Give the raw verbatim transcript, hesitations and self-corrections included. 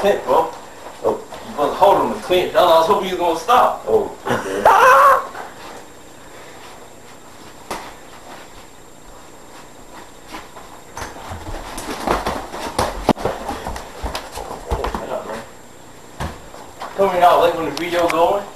tent, bro. Oh. You supposed to hold him and clinch. That's all I was hoping you was gonna stop. Oh. Okay. Tell me y'all late when the video going.